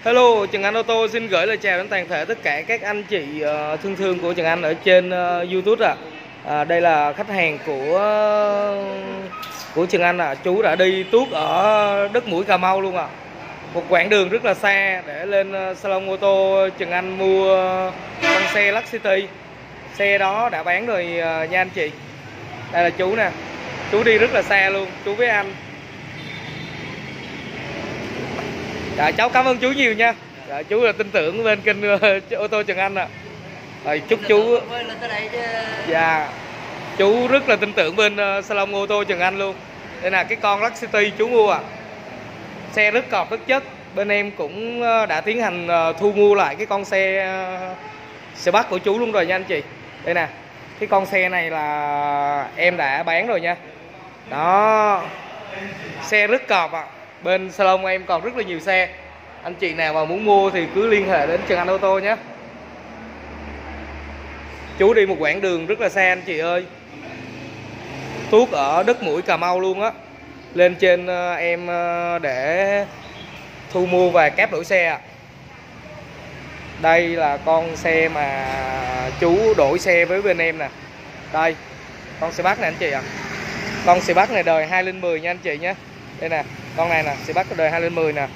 Hello, Trần Anh Ô tô xin gửi lời chào đến toàn thể tất cả các anh chị thân thương của Trần Anh ở trên YouTube ạ. Đây là khách hàng của Trần Anh ạ. Chú đã đi tuốt ở đất mũi Cà Mau luôn ạ. Một quãng đường rất là xa để lên salon ô tô Trần Anh mua con xe Lux City. Xe đó đã bán rồi nha anh chị. Đây là chú nè. Chú đi rất là xa luôn, chú với anh. Dạ, cháu cảm ơn chú nhiều nha. Dạ, chú là tin tưởng bên kênh ô tô Trần Anh ạ. Rồi chúc chú. Dạ, chú rất là tin tưởng bên salon ô tô Trần Anh luôn. Đây là cái con Lux City chú mua ạ. Xe rất cọp rất chất. Bên em cũng đã tiến hành thu mua lại cái con xe bắt của chú luôn rồi nha anh chị. Đây nè, cái con xe này là em đã bán rồi nha. Đó, xe rất cọp ạ. Bên salon em còn rất là nhiều xe. Anh chị nào mà muốn mua thì cứ liên hệ đến Trần Anh Ô tô nhé. Chú đi một quãng đường rất là xa anh chị ơi. Tuốt ở đất mũi Cà Mau luôn á. Lên trên em để thu mua và cáp đổi xe. Đây là con xe mà chú đổi xe với bên em nè. Đây, con xe bắt này anh chị ạ. Con xe bắt này đời 2010 nha anh chị nhé. Đây nè, con này nè, xe bắt đời 2010 nè.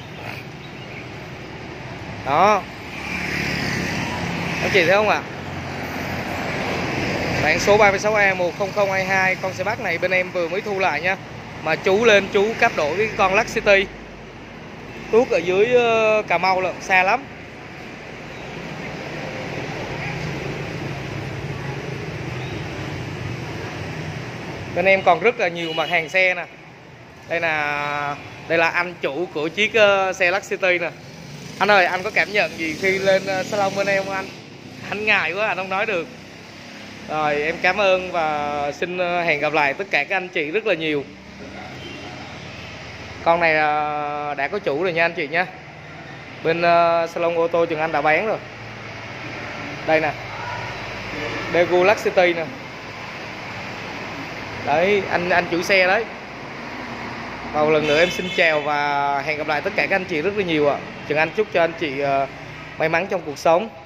Đó, anh chị thấy không ạ? Bản số 36A10022. Con xe bắt này bên em vừa mới thu lại nha. Mà chú lên chú cáp đổi với con Lux City. Tuốt ở dưới Cà Mau là xa lắm. Bên em còn rất là nhiều mặt hàng xe nè. Đây là anh chủ của chiếc xe Lux City nè. Anh ơi, anh có cảm nhận gì khi lên salon bên em không anh? Anh ngại quá, anh không nói được. Rồi, em cảm ơn và xin hẹn gặp lại tất cả các anh chị rất là nhiều. Con này đã có chủ rồi nha anh chị nha. Bên salon ô tô Trần Anh đã bán rồi. Đây nè, Daewoo Lux City nè. Đấy, anh chủ xe đấy. Và một lần nữa em xin chào và hẹn gặp lại tất cả các anh chị rất là nhiều ạ. Trần Anh chúc cho anh chị may mắn trong cuộc sống.